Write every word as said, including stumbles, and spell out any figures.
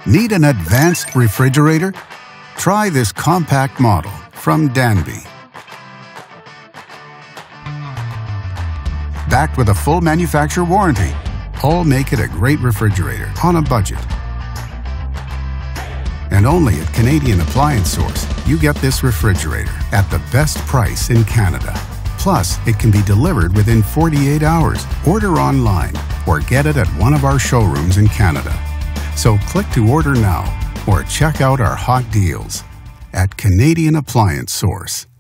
Need an advanced refrigerator? Try this compact model from Danby. Backed with a full manufacturer warranty, all make it a great refrigerator on a budget. And only at Canadian Appliance Source, you get this refrigerator at the best price in Canada. Plus, it can be delivered within forty-eight hours. Order online or get it at one of our showrooms in Canada. So click to order now or check out our hot deals at Canadian Appliance Source.